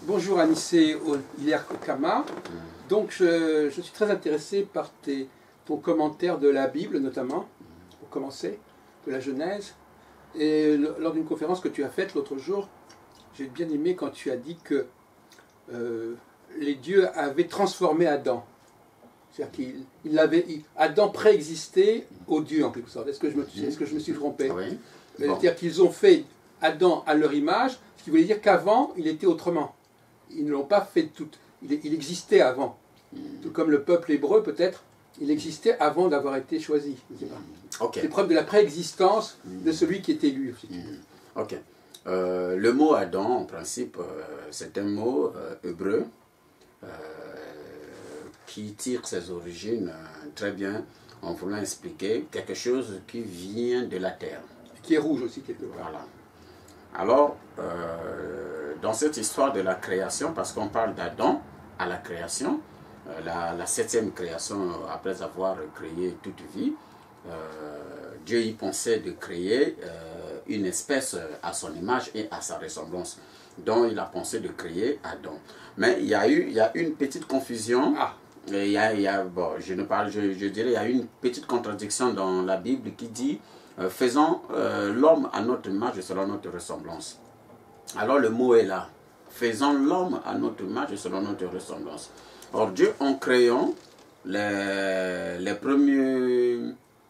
Bonjour Anissé Hilaire Kama. Donc je suis très intéressé par ton commentaire de la Bible notamment, pour commencer, de la Genèse. Et lors d'une conférence que tu as faite l'autre jour, j'ai bien aimé quand tu as dit que les dieux avaient transformé Adam. C'est-à-dire Adam préexistait aux dieux en quelque sorte. Est-ce que je me suis trompé? Oui. C'est-à-dire qu'ils ont fait Adam à leur image, ce qui voulait dire qu'avant, il était autrement. Ils ne l'ont pas fait tout. Il existait avant. Tout comme le peuple hébreu, peut-être, il existait avant d'avoir été choisi. Okay. C'est preuve de la préexistence de celui qui était élu. Ok. Le mot Adam, en principe, c'est un mot hébreu qui tire ses origines très bien en voulant expliquer quelque chose qui vient de la terre. Qui est rouge aussi, quelque part. Voilà. Alors, dans cette histoire de la création, parce qu'on parle d'Adam à la création, la septième création, après avoir créé toute vie, Dieu y pensait de créer une espèce à son image et à sa ressemblance, dont il a pensé de créer Adam. Mais il y a une petite confusion. Je dirais, il y a une petite contradiction dans la Bible qui dit faisons l'homme à notre image et selon notre ressemblance. Alors le mot est là. Faisons l'homme à notre image et selon notre ressemblance. Or Dieu, en créant les premiers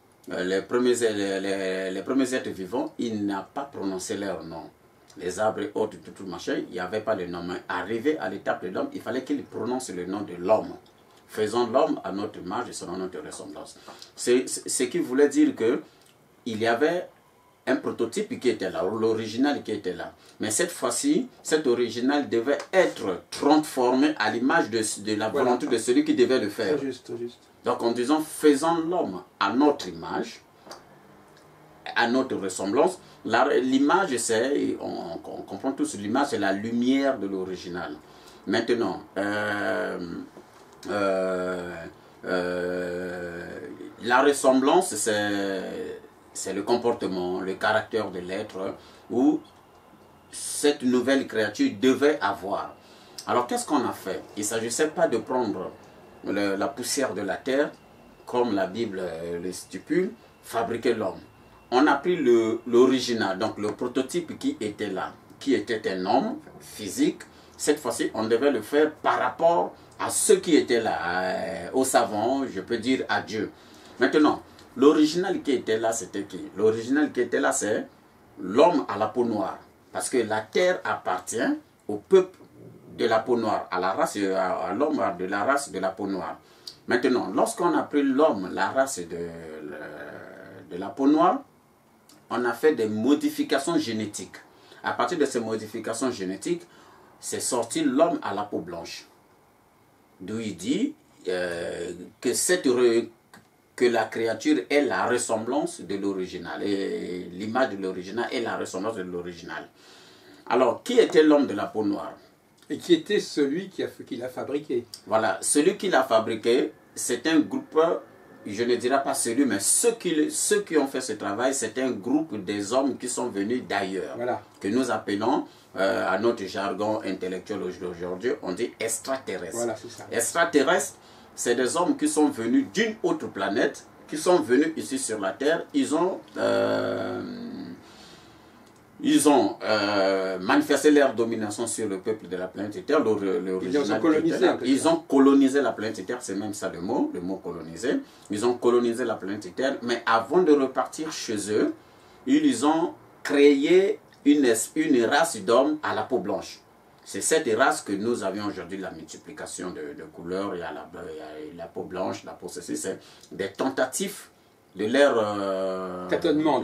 êtres vivants, il n'a pas prononcé leur nom. Les arbres et autres, tout machin, il n'y avait pas le nom. Mais arrivé à l'étape de l'homme, il fallait qu'il prononce le nom de l'homme. Faisons l'homme à notre image et selon notre ressemblance. C'est ce qui voulait dire que il y avait un prototype qui était là, l'original qui était là. Mais cette fois-ci, cet original devait être transformé à l'image de la volonté de celui qui devait le faire. Très juste, très juste. Donc en disant, faisons l'homme à notre image, à notre ressemblance. L'image, c'est, on comprend tous, l'image, c'est la lumière de l'original. Maintenant, la ressemblance, c'est le comportement, le caractère de l'être où cette nouvelle créature devait avoir. Alors qu'est-ce qu'on a fait? Il ne s'agissait pas de prendre la poussière de la terre, comme la Bible le stipule, fabriquer l'homme. On a pris l'original, donc le prototype qui était là, qui était un homme physique. Cette fois-ci, on devait le faire par rapport à ceux qui étaient là, aux savants, je peux dire à Dieu. Maintenant, l'original qui était là, c'était qui? L'original qui était là, c'est l'homme à la peau noire. Parce que la terre appartient au peuple de la peau noire, à l'homme de la race de la peau noire. Maintenant, lorsqu'on a pris l'homme, la race de la peau noire, on a fait des modifications génétiques. À partir de ces modifications génétiques, c'est sorti l'homme à la peau blanche. D'où il dit que la créature est la ressemblance de l'original. Et l'image de l'original est la ressemblance de l'original. Alors, qui était l'homme de la peau noire? Et qui était celui qui l'a fabriqué? Voilà, celui qui l'a fabriqué, c'est un groupe, je ne dirais pas celui, mais ceux qui ont fait ce travail, c'est un groupe des hommes qui sont venus d'ailleurs. Voilà. Que nous appelons, à notre jargon intellectuel aujourd'hui, on dit extraterrestres. Voilà, c'est ça. Extraterrestres, c'est des hommes qui sont venus d'une autre planète, qui sont venus ici sur la Terre. Ils ont manifesté leur domination sur le peuple de la planète Terre. Ils ont colonisé la planète Terre, c'est même ça le mot colonisé. Ils ont colonisé la planète Terre, mais avant de repartir chez eux, ils ont créé une race d'hommes à la peau blanche. C'est cette race que nous avions aujourd'hui, la multiplication de couleurs. Il y a la peau blanche, la peau ceci, c'est des tentatives de leur tâtonnement,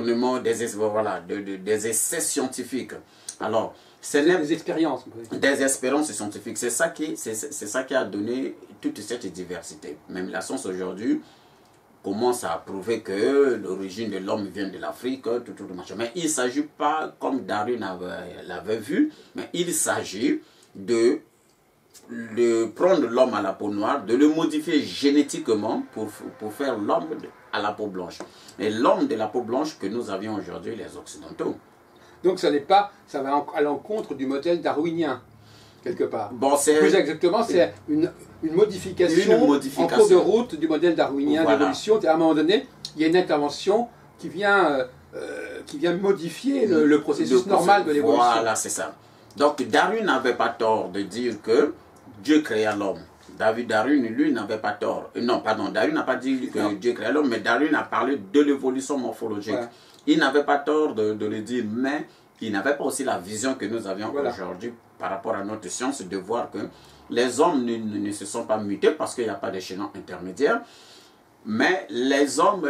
des essais scientifiques. Alors, c'est des expériences. Des expériences scientifiques. C'est ça qui a donné toute cette diversité. Même la science aujourd'hui commence à prouver que l'origine de l'homme vient de l'Afrique, tout machin. Mais il ne s'agit pas, comme Darwin l'avait vu, mais il s'agit de prendre l'homme à la peau noire, de le modifier génétiquement pour faire l'homme à la peau blanche. Et l'homme de la peau blanche que nous avions aujourd'hui, les Occidentaux. Donc ça va à l'encontre du modèle darwinien. quelque part. Bon, Plus exactement, c'est une modification en cours de route du modèle darwinien d'évolution. À un moment donné, il y a une intervention qui vient modifier le processus normal de l'évolution. Voilà, c'est ça. Donc Darwin n'avait pas tort de dire que Dieu créa l'homme. Darwin, lui, n'avait pas tort. Non, pardon, Darwin n'a pas dit que Dieu créa l'homme, mais Darwin a parlé de l'évolution morphologique. Voilà. Il n'avait pas tort de le dire, mais il n'avait pas aussi la vision que nous avions aujourd'hui par rapport à notre science, de voir que les hommes ne se sont pas mutés parce qu'il n'y a pas d'échelon intermédiaire, mais les hommes,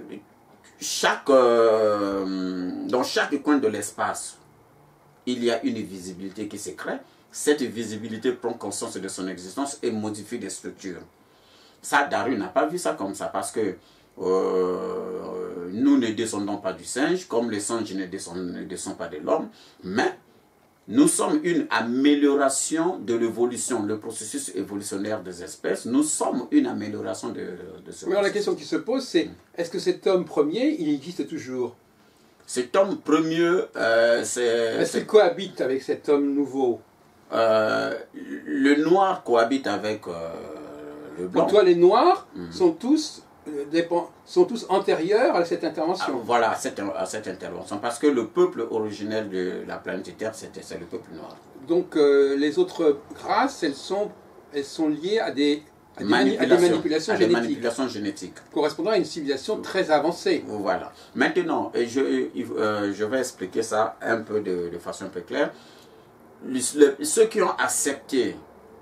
dans chaque coin de l'espace, il y a une visibilité qui se crée. Cette visibilité prend conscience de son existence et modifie des structures. Ça, Darwin n'a pas vu ça comme ça, parce que nous ne descendons pas du singe, comme les singes ne descendent pas de l'homme, mais nous sommes une amélioration de l'évolution, le processus évolutionnaire des espèces. Nous sommes une amélioration de ce processus. Alors la question qui se pose, c'est, est-ce que cet homme premier, il existe toujours? Cet homme premier, est-ce qu'il cohabite avec cet homme nouveau? Le noir cohabite avec le blanc. Pour toi, les noirs sont tous antérieurs à cette intervention. Voilà, à cette intervention. Parce que le peuple originel de la planète Terre, c'est le peuple noir. Donc les autres races, elles sont liées à des manipulations génétiques. Correspondant à une civilisation très avancée. Voilà. Maintenant, je vais expliquer ça un peu de façon un peu claire. Ceux qui ont accepté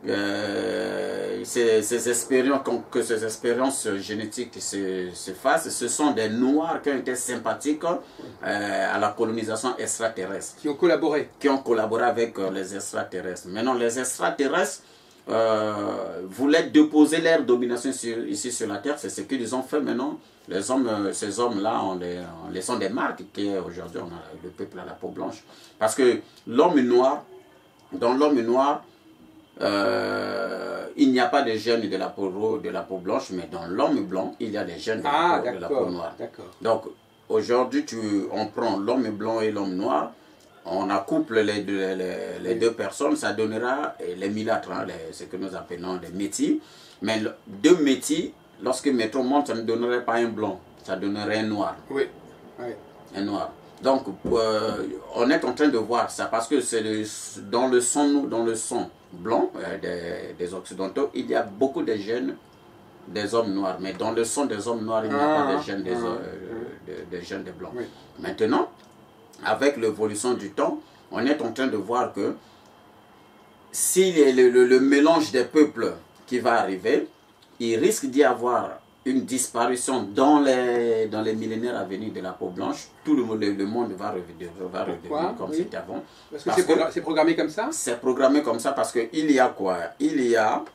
ces expériences génétiques se fassent, ce sont des noirs qui ont été sympathiques à la colonisation extraterrestre. Qui ont collaboré. Qui ont collaboré avec les extraterrestres. Maintenant, les extraterrestres voulaient déposer leur domination ici sur la Terre. C'est ce qu'ils ont fait maintenant. Ces hommes-là, on les sont des marques qui aujourd'hui, on a le peuple à la peau blanche. Parce que l'homme noir, dans l'homme noir, il n'y a pas de gènes de la peau blanche, mais dans l'homme blanc, il y a des gènes de la peau noire. Donc, aujourd'hui, on prend l'homme blanc et l'homme noir, on accouple les deux personnes, ça donnera les mulâtres, ce que nous appelons des métis. Mais deux métis, lorsque mettons monte, ça ne donnerait pas un blanc, ça donnerait un noir. Oui. Un noir. Donc, on est en train de voir ça parce que c'est dans le sang blanc des Occidentaux, il y a beaucoup de gènes des hommes noirs. Mais dans le sang des hommes noirs, il n'y a pas de gènes des gènes des blancs. Oui. Maintenant, avec l'évolution du temps, on est en train de voir que si le mélange des peuples qui va arriver, il risque d'y avoir une disparition dans les millénaires à venir de la peau blanche. Tout le monde va revenir comme c'était avant. Parce que c'est programmé comme ça? C'est programmé comme ça parce qu'il y a quoi? Il y a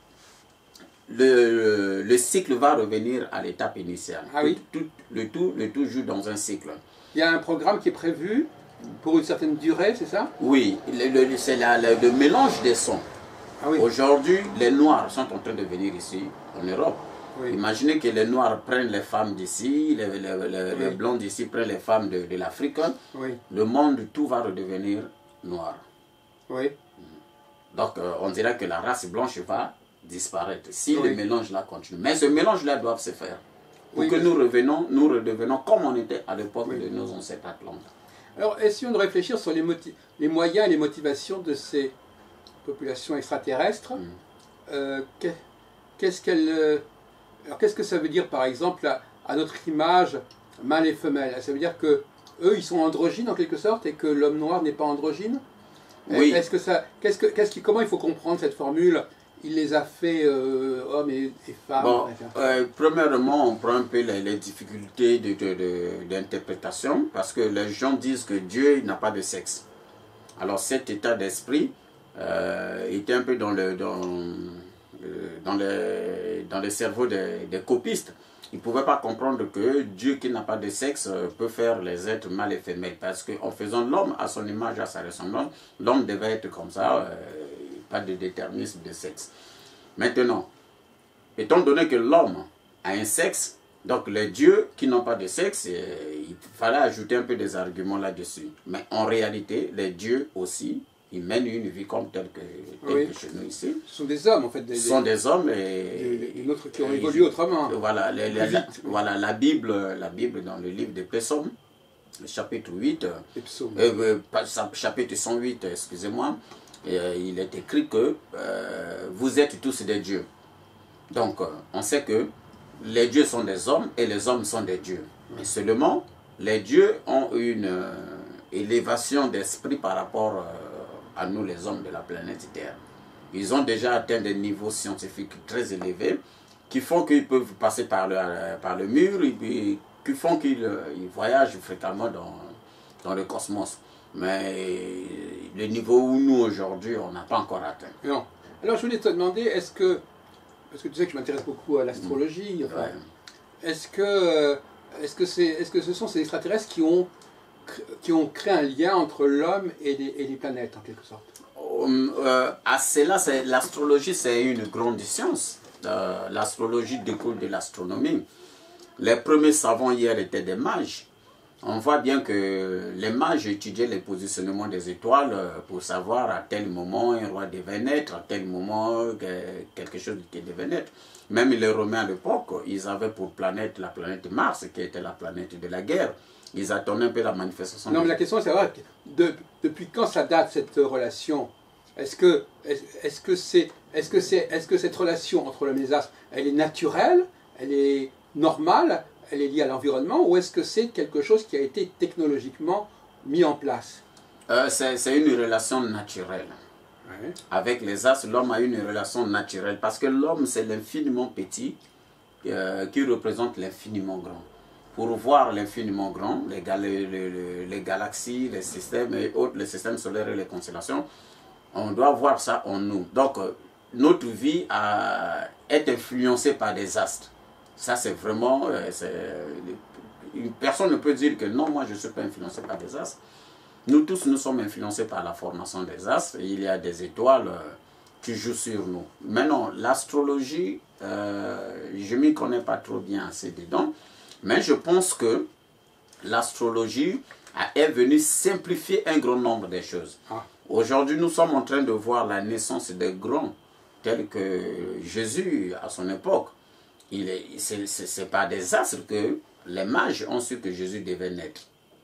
le cycle va revenir à l'étape initiale. Ah oui? Le tout joue dans un cycle. Il y a un programme qui est prévu pour une certaine durée, c'est ça? Oui, c'est le mélange des sons. Ah oui. Aujourd'hui, les Noirs sont en train de venir ici en Europe. Oui. Imaginez que les Noirs prennent les femmes d'ici, les Blancs d'ici prennent les femmes de l'Afrique. Oui. Le monde, tout va redevenir noir. Oui. Donc, on dirait que la race blanche va disparaître si le mélange-là continue. Mais ce mélange-là doit se faire pour que nous redevenons comme on était à l'époque de nos ancêtres atlantes. Alors, essayons de réfléchir sur les moyens et les motivations de ces populations extraterrestres. Qu'est-ce que ça veut dire, par exemple, à notre image, mâle et femelle? Ça veut dire que eux, ils sont androgynes en quelque sorte et que l'homme noir n'est pas androgyne? Oui. Comment il faut comprendre cette formule? Il les a fait hommes et femmes. Bon, premièrement, on prend un peu les difficultés d'interprétation parce que les gens disent que Dieu n'a pas de sexe. Alors cet état d'esprit était un peu dans le cerveau des copistes. Ils ne pouvaient pas comprendre que Dieu qui n'a pas de sexe peut faire les êtres mâles et femelles. Parce qu'en faisant l'homme à son image, à sa ressemblance, l'homme devait être comme ça, pas de déterminisme de sexe. Maintenant, étant donné que l'homme a un sexe, donc les dieux qui n'ont pas de sexe, il fallait ajouter un peu des arguments là-dessus. Mais en réalité, les dieux aussi ils mènent une vie comme telle que chez nous ici. Ce sont des hommes en fait. Ce sont des hommes et d'autres qui ont évolué autrement. Voilà, voilà la Bible dans le livre des Psaumes, le chapitre 8, chapitre 108, excusez-moi, il est écrit que vous êtes tous des dieux. Donc, on sait que les dieux sont des hommes et les hommes sont des dieux. Mais seulement, les dieux ont une élévation d'esprit par rapport à nous, les hommes de la planète Terre. Ils ont déjà atteint des niveaux scientifiques très élevés qui font qu'ils peuvent passer par le mur et qui font qu'ils voyagent fréquemment dans le cosmos. Mais le niveau où nous, aujourd'hui, on n'a pas encore atteint. Non. Alors, je voulais te demander, est-ce que, parce que tu sais que je m'intéresse beaucoup à l'astrologie, enfin, est-ce que ce sont ces extraterrestres qui ont créé un lien entre l'homme et les planètes, en quelque sorte? L'astrologie, c'est une grande science. L'astrologie découle de l'astronomie. Les premiers savants hier étaient des mages. On voit bien que les mages étudiaient les positionnements des étoiles pour savoir à tel moment un roi devait naître, à tel moment quelque chose qui devait naître. Même les Romains à l'époque, ils avaient pour planète la planète Mars, qui était la planète de la guerre. Ils attendaient un peu la manifestation. Non, mais la question est de savoir depuis quand ça date cette relation. Est-ce que cette relation entre l'homme et les astres, elle est naturelle, elle est normale, elle est liée à l'environnement, ou est-ce que c'est quelque chose qui a été technologiquement mis en place? C'est une relation naturelle. Oui. Avec les astres, l'homme a une relation naturelle, parce que l'homme, c'est l'infiniment petit qui représente l'infiniment grand. Pour voir l'infiniment grand, les galaxies, les systèmes et autres, les systèmes solaires et les constellations, on doit voir ça en nous. Donc, notre vie est influencée par des astres. Ça, c'est vraiment... une personne ne peut dire que non, moi, je ne suis pas influencé par des astres. Nous tous, nous sommes influencés par la formation des astres. Et il y a des étoiles qui jouent sur nous. Maintenant, l'astrologie, je ne m'y connais pas trop bien assez dedans. Mais je pense que l'astrologie est venue simplifier un grand nombre de choses. Aujourd'hui, nous sommes en train de voir la naissance des grands, tels que Jésus à son époque. C'est par des astres que les mages ont su que Jésus devait naître.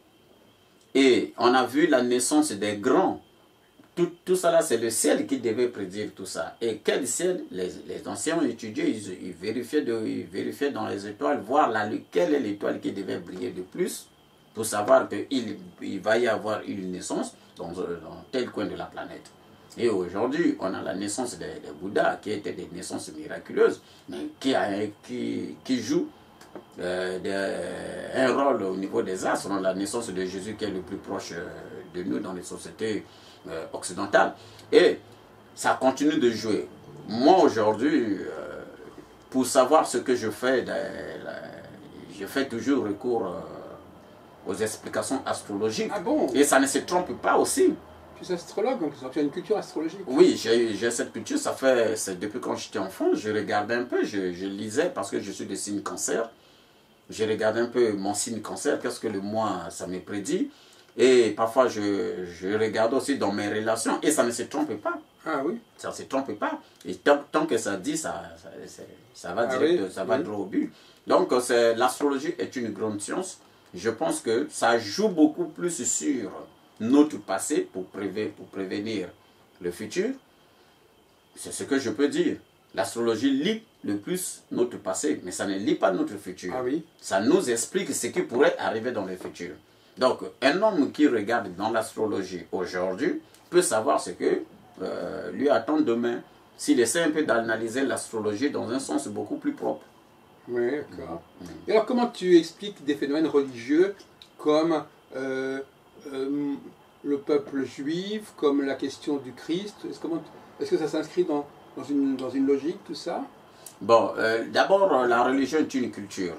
Et on a vu la naissance des grands. Tout ça là, c'est le ciel qui devait prédire tout ça. Et quel ciel? Les anciens ont étudié, ils vérifiaient dans les étoiles, voir quelle est l'étoile qui devait briller de plus, pour savoir qu'il va y avoir une naissance dans tel coin de la planète. Et aujourd'hui, on a la naissance des Bouddhas, qui étaient des naissances miraculeuses, mais qui jouent un rôle au niveau des astres. On a la naissance de Jésus qui est le plus proche de nous dans les sociétés occidentales. Et ça continue de jouer. Moi, aujourd'hui, pour savoir ce que je fais, je fais toujours recours aux explications astrologiques. Ah bon? Et ça ne se trompe pas aussi. Tu es astrologue, donc tu as une culture astrologique. Oui, j'ai cette culture. C'est depuis quand j'étais enfant, je regardais un peu, je lisais parce que je suis de signe cancer. Je regardais un peu mon signe cancer, qu'est-ce que le mois ça me prédit. Et parfois je regarde aussi dans mes relations et ça ne se trompe pas. Ah oui? Ça ne se trompe pas. Et tant que ça dit, ça va direct, oui, ça va droit au but. Donc l'astrologie est une grande science. Je pense que ça joue beaucoup plus sur notre passé pour prévenir le futur. C'est ce que je peux dire. L'astrologie lit le plus notre passé, mais ça ne lit pas notre futur. Ah oui? Ça nous explique ce qui pourrait arriver dans le futur. Donc, un homme qui regarde dans l'astrologie aujourd'hui peut savoir ce que lui attend demain, s'il essaie un peu d'analyser l'astrologie dans un sens beaucoup plus propre. Oui, d'accord. Et alors, comment tu expliques des phénomènes religieux comme le peuple juif, comme la question du Christ? Est-ce que ça s'inscrit dans une logique, tout ça? Bon, d'abord, la religion est une culture.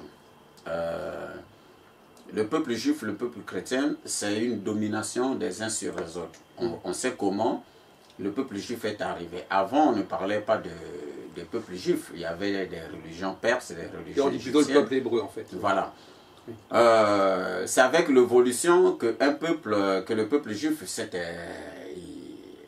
Le peuple juif, le peuple chrétien, c'est une domination des uns sur les autres. On sait comment le peuple juif est arrivé. Avant, on ne parlait pas de peuple juif. Il y avait des religions perses, des religions égyptiennes. Plutôt le peuple hébreu, en fait. Voilà. C'est avec l'évolution que le peuple juif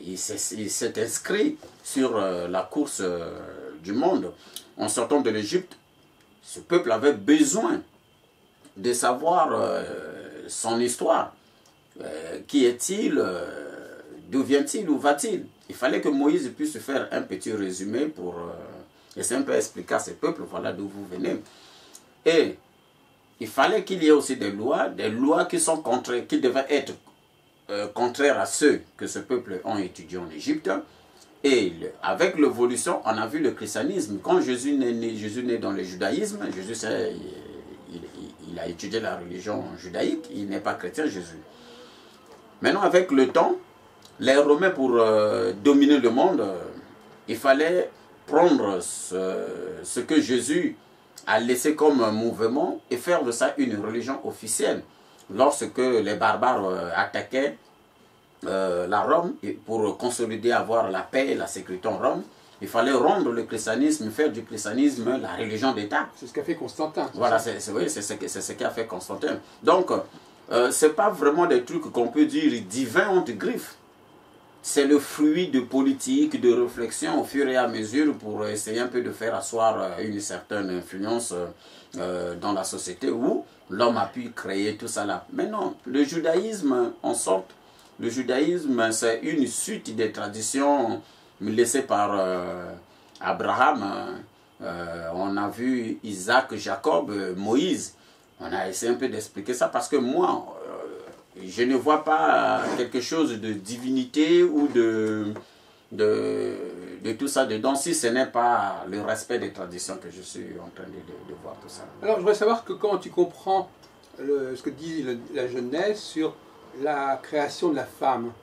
il s'est inscrit sur la course du monde. En sortant de l'Égypte, ce peuple avait besoin de savoir son histoire. Qui est-il? D'où vient-il? Où va-t-il? Il fallait que Moïse puisse faire un petit résumé pour essayer un peu expliquer à ce peuple, voilà d'où vous venez. Et il fallait qu'il y ait aussi des lois qui sont contraires, qui devaient être contraires à ceux que ce peuple ont étudiés en Égypte. Et avec l'évolution, on a vu le christianisme. Quand Jésus naît dans le judaïsme, Jésus il a étudié la religion judaïque, il n'est pas chrétien, Jésus. Maintenant, avec le temps, les Romains, pour dominer le monde, il fallait prendre ce que Jésus a laissé comme mouvement et faire de ça une religion officielle. Lorsque les barbares attaquaient la Rome, pour consolider, avoir la paix et la sécurité en Rome, il fallait rendre le christianisme, faire du christianisme la religion d'État. C'est ce qu'a fait Constantin. Voilà, c'est ce qu'a fait Constantin. Donc, ce n'est pas vraiment des trucs qu'on peut dire divins entre griffes. C'est le fruit de politique, de réflexion au fur et à mesure pour essayer un peu de faire asseoir une certaine influence dans la société où l'homme a pu créer tout ça là. Mais non, le judaïsme, en sorte, le judaïsme, c'est une suite des traditions laissées par Abraham. On a vu Isaac, Jacob, Moïse. On a essayé un peu d'expliquer ça parce que moi, je ne vois pas quelque chose de divinité ou de tout ça dedans, si ce n'est pas le respect des traditions que je suis en train de voir tout ça. Alors, je voudrais savoir que quand tu comprends ce que dit la Genèse sur la création de la femme,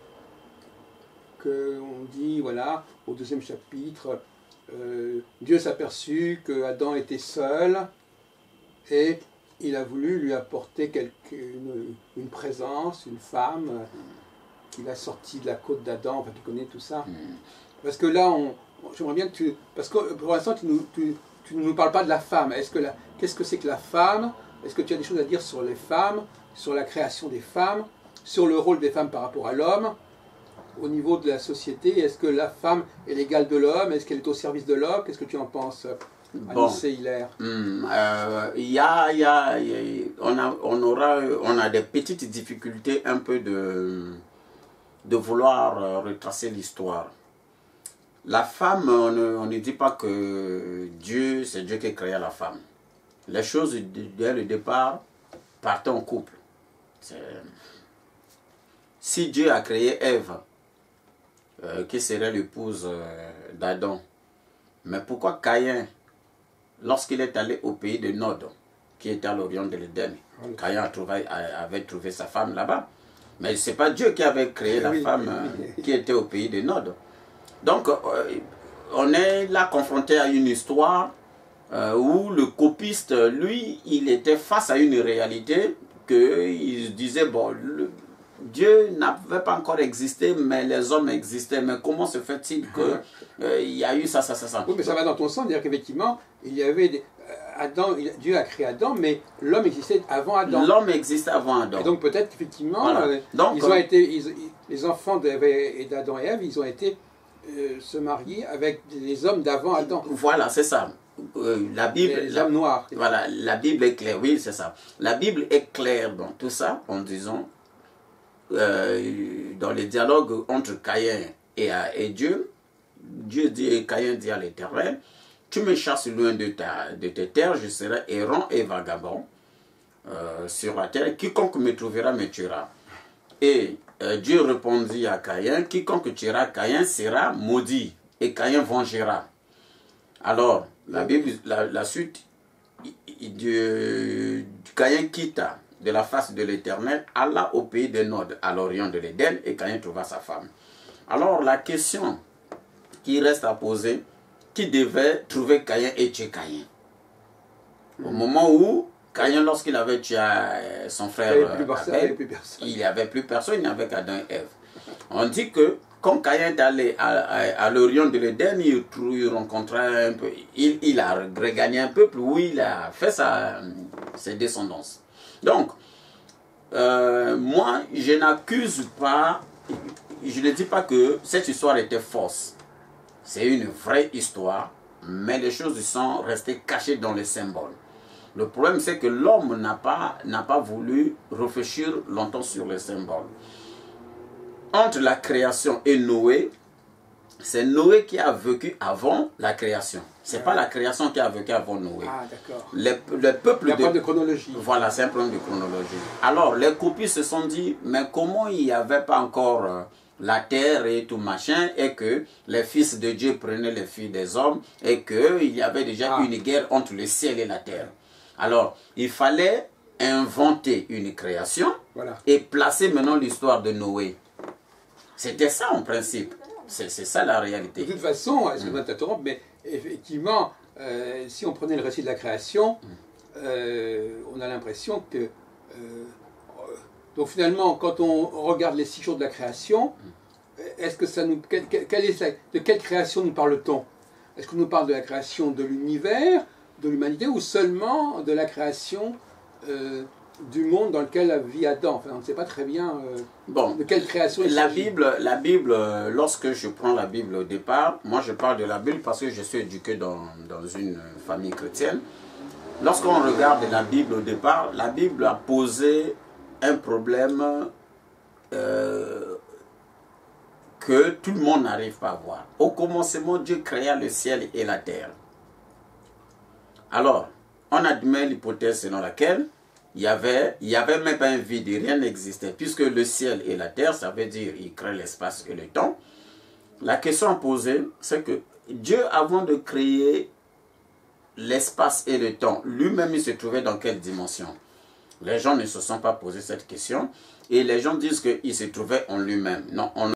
qu'on dit, voilà, au 2e chapitre, Dieu s'aperçut que Adam était seul et il a voulu lui apporter une présence, une femme qu'il a sortie de la côte d'Adam. Enfin, tu connais tout ça. Parce que là, j'aimerais bien que tu... Parce que pour l'instant, tu ne nous parles pas de la femme. Qu'est-ce que c'est que la femme? Est-ce que tu as des choses à dire sur les femmes, sur la création des femmes, sur le rôle des femmes par rapport à l'homme, au niveau de la société? Est-ce que la femme est l'égale de l'homme? Est-ce qu'elle est au service de l'homme? Qu'est-ce que tu en penses, Anissé Hilaire? On a des petites difficultés un peu de vouloir retracer l'histoire. La femme, on ne dit pas que c'est Dieu qui créa la femme. Les choses, dès le départ, partaient en couple. Si Dieu a créé Ève, qui serait l'épouse d'Adam, mais pourquoi Caïn, lorsqu'il est allé au pays de Nod, qui était à l'orient de l'Éden, Caïn avait trouvé sa femme là-bas. Mais ce n'est pas Dieu qui avait créé la femme qui était au pays de Nod. Donc, on est là confronté à une histoire où le copiste, lui, il était face à une réalité qu'il disait, bon, Dieu n'avait pas encore existé, mais les hommes existaient. Mais comment se fait-il qu'il y a eu ça? Oui, mais ça va dans ton sens, c'est-à-dire qu'effectivement, il y avait Dieu a créé Adam, mais l'homme existait avant Adam. L'homme existait avant Adam. Et donc peut-être qu'effectivement, voilà. Les enfants d'Adam et Ève, ils ont été se marier avec les hommes d'avant Adam. Voilà, c'est ça. La Bible, les hommes noirs. Voilà, la Bible est claire, oui, c'est ça. La Bible est claire dans tout ça, en disant, dans les dialogues entre Caïn et Dieu, Caïn dit à l'Éternel, tu me chasses loin de tes terres, je serai errant et vagabond sur la terre, quiconque me trouvera me tuera. Et Dieu répondit à Caïn, quiconque tuera Caïn sera maudit, et Caïn vengera. Alors, la Bible, la suite, Caïn quitta de la face de l'Éternel, alla au pays de Nod, à l'orient de l'Éden, et Caïn trouva sa femme. Alors, la question qui reste à poser, qui devait trouver Caïn et tuer Caïn? Au moment où Caïn, lorsqu'il avait tué son frère Abel, il n'y avait plus personne, il n'y avait qu'Adam et Ève. On dit que quand Caïn est allé à l'orient de l'Éden, il rencontra un peu, il a regagné un peuple où il a fait ses descendances. Donc, moi, je n'accuse pas je ne dis pas que cette histoire était fausse. C'est une vraie histoire, mais les choses sont restées cachées dans les symboles. Le problème, c'est que l'homme n'a pas voulu réfléchir longtemps sur les symboles. Entre la création et Noé, c'est Noé qui a vécu avant la création. Ce n'est pas la création qui a vécu avant Noé. Ah, d'accord. Le peuple Il y a un problème de chronologie. Voilà, c'est un problème de chronologie. Alors, les copies se sont dit, mais comment il n'y avait pas encore la terre et tout machin, et que les fils de Dieu prenaient les filles des hommes, et qu'il y avait déjà une guerre entre le ciel et la terre. Alors, il fallait inventer une création et placer maintenant l'histoire de Noé. C'était ça en principe. C'est ça la réalité. De toute façon, excuse-moi de t'interrompre, mais effectivement, si on prenait le récit de la création, on a l'impression que... donc finalement, quand on regarde les 6 jours de la création, est-ce que ça nous... de quelle création nous parle-t-on? Est-ce qu'on nous parle de la création de l'univers, de l'humanité, ou seulement de la création du monde dans lequel vit Adam? Enfin, on ne sait pas très bien de quelle création il s'agit. La Bible, lorsque je prends la Bible au départ, moi je parle de la Bible parce que je suis éduqué dans une famille chrétienne. Lorsqu'on regarde la Bible au départ, la Bible a posé un problème que tout le monde n'arrive pas à voir. Au commencement, Dieu créa le ciel et la terre. Alors, on admet l'hypothèse selon laquelle il y avait même pas un vide, rien n'existait. Puisque le ciel et la terre, ça veut dire il crée l'espace et le temps. La question à poser, c'est que Dieu, avant de créer l'espace et le temps, lui-même, il se trouvait dans quelle dimension? Les gens ne se sont pas posé cette question. Et les gens disent qu'il se trouvait en lui-même. Non,